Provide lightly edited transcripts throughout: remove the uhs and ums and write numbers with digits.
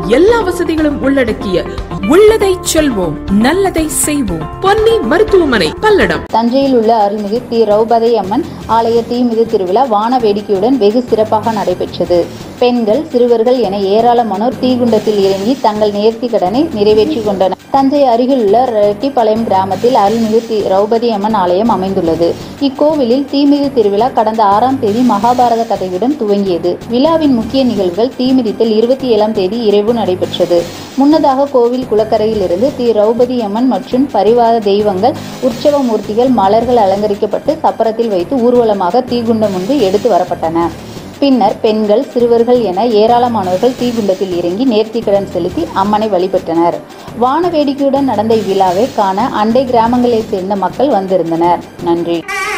எல்லா வசதிகளும் உள்ளடக்கிய உள்ளதை செல்வோம் நல்லதை செய்வோம் பொன்னி மருத்துவமனை பல்லடம். தஞ்சையில் உள்ள அருள்மிகு ஸ்ரீ ரௌபதி அம்மன் ஆலய தீமிதி திருவிழா வான வேடிக்கையுடன் வெகு சிறப்பாக நடைபெற்றது. பெண்கள், சிறுவர்கள் என ஏராளமானோர் தீகுண்டத்தில் இறங்கி தங்கள் நேர்த்தி கடனை நிறைவேற்றிக் கொண்டனர். தஞ்சை அருகில் உள்ள ரெட்டிப்பாளையம் கிராமத்தில் அருள்மிகு ஸ்ரீ ரௌபதி அம்மன் ஆலயம் அமைந்துள்ளது. இக்கோவிலில் தீமிதி திருவிழா கடந்த 6ஆம் தேதி மகாபாரத கதையுடன் துவங்கியது. விழாவின் முக்கிய நிகழ்வுகள் தீமிதித்தல் 27ஆம் தேதி இரவு நடைபெற்றது. முன்னதாக கோவில் குளக்கரையில் இருந்து ஸ்ரீ ரௌபதி அம்மன் மற்றும் பரிவார தெய்வங்கள், உற்சவ மூர்த்திகள் மலர்கள் அலங்கரிக்கப்பட்டு சப்பரத்தில் வைத்து ஊர்வலமாக தீகுண்டம் முன்பு எடுத்து வரப்பட்டன. பின்னர் பெண்கள், சிறுவர்கள் என ஏராளமானவர்கள் தீகுண்டத்தில் இறங்கி நேர்த்திக்கடன் செலுத்தி அம்மனை வழிபட்டனர். வான வேடிக்கையுடன் நடந்த இவ்விழாவை காண அண்டை கிராமங்களைச் சேர்ந்த மக்கள் வந்திருந்தனர். நன்றி.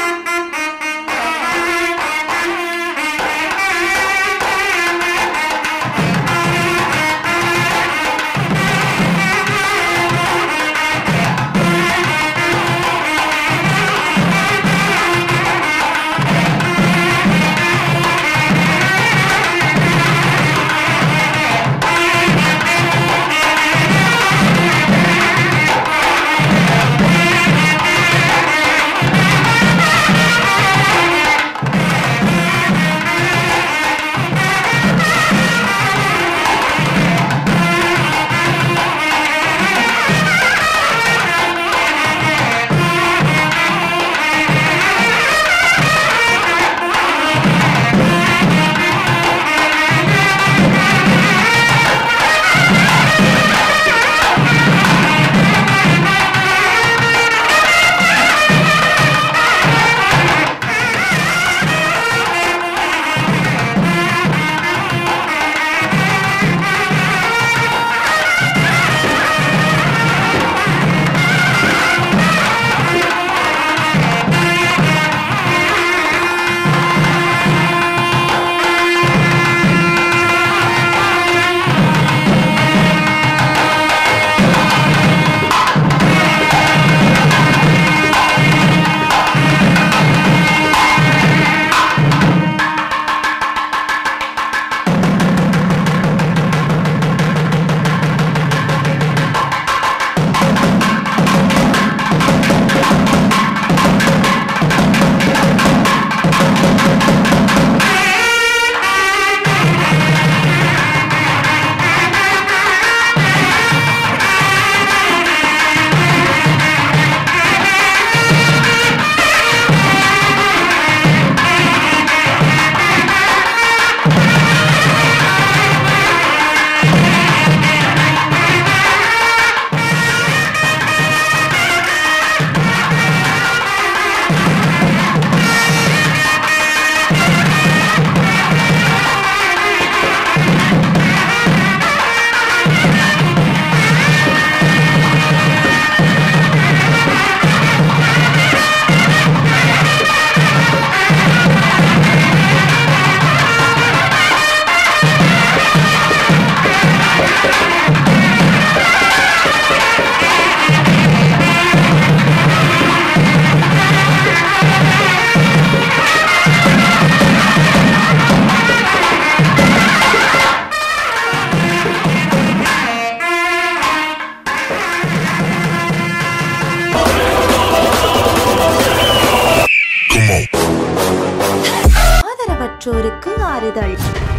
ஆதரவற்றோருக்கு ஆறுதல்,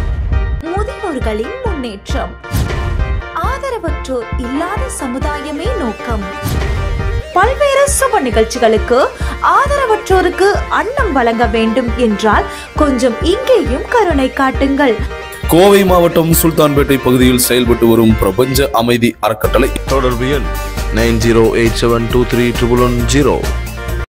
முதியோர்களின் முன்னேற்றம், ஆதரவற்றோர் இல்லாத சமுதாயமே நோக்கம். பல்வேறு சுப நிகழ்ச்சிகளுக்கு ஆதரவற்றோருக்கு அன்னம் வழங்க வேண்டும் என்றால் கொஞ்சம் இங்கேயும் கருணை காட்டுங்கள். கோவை மாவட்டம் சுல்தான்பேட்டை பகுதியில் செயல்பட்டு வரும் பிரபஞ்ச அமைதி அறக்கட்டளை. தொடர்பு எண் 9087231110.